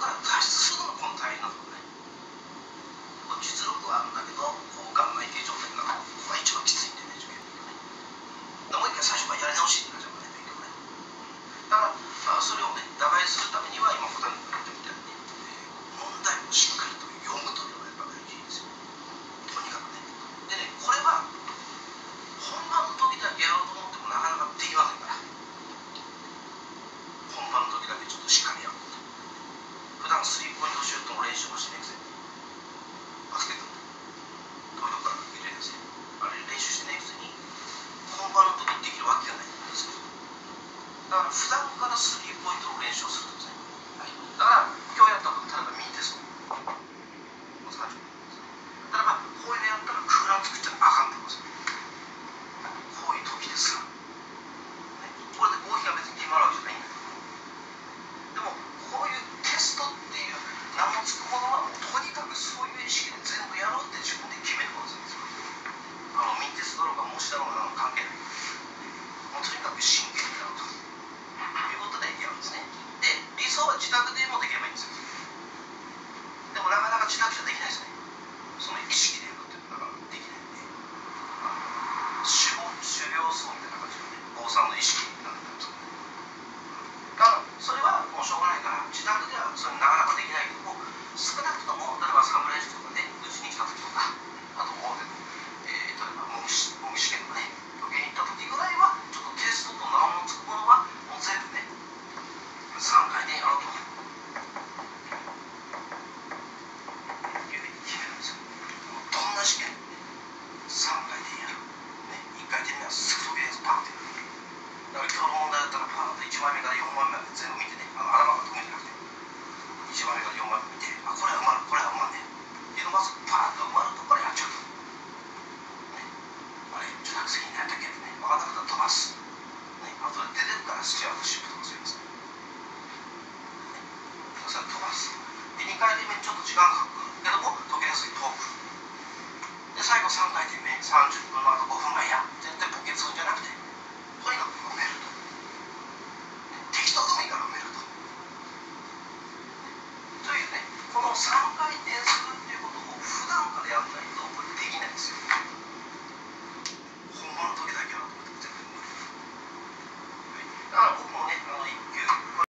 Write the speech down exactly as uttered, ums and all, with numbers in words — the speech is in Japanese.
から脱出するのがこの大変なところね。これ実力はあるんだけど効果がないっていう状態だから、ここが一番きついんだよね、受験ね。もう一回最初からやり直しってなっちゃうからね、勉強ね。だから、まあ、それをね、打開するためには、今、普段言ったみたいに、えー、問題をしっかりと読むというのがやっぱ大事ですよ。とにかくね。でね、これは、本番の時だけやろうと思ってもなかなかできませんから。本番の時だけちょっとしっかりやろうと。普段スリーポイントシュートの練習もしてないくせに。バスケット遠いとこから入れるんですよ。あれ練習してないくせに、本番の時にできるわけがないんですよ。だから普段からスリーポイントの練習をするんですね。はい、だから今日やったこと、例えばミニテスト。もうさんじゅっぷん。例えばこういうのやったら空欄作っちゃあかんってことですよ。こういう時ですら。ね、これで合否が別に決まるわけじゃないんだけど。でもこういうテストっていう名の付くものはもうとにかくそういう意識で全部やろうって自分で決めることですよ。あのミニテストだろうが模試だろうが関係ない。もうとにかく真剣にやろうということでやるんですね。で、理想は自宅でもできればいいんですよ。でもなかなか自宅じゃできないですね。その意識でやるっていうのはなかなかできないんで、修行、修行僧みたいな感じのね、坊さんの意識なんだと思うんですよね。だからそれはもうしょうがないから、自宅ではそれなかなかできないけども、少なくとも例えば侍塾とかね、うちに来た時とか、あと大手の、えー、例えば模擬試験とかね、受けに行った時ぐらいはちょっとテストと名の付くものはもう全部ね、さんかいでやろうというふうに決めるんですよ。どんな試験もね、さんかいでやる。ね、いっかいでみんなすぐとりあえずパンってやる。だから今日の問題だったらパーンといちまいめからよんまいめまで全部見てね、あの頭が得意じゃなくて、いちまいめからよんまいめ見て、あ、これは埋まる、これは埋まんねえ。っていうのまずパーンと埋まるところからやっちゃうと。ね、あれ、受託責任何やったっけってね、分かんなかったら飛ばす。ね、あとで出てるからスチュアードシップとかそういうやつ。それ飛ばす。で、にかいめちょっと時間かかるけども、解けやすい遠く。で、最後さんかいめ、さんじゅっぷんのあとごふん前や。絶対ポケするんじゃなくて、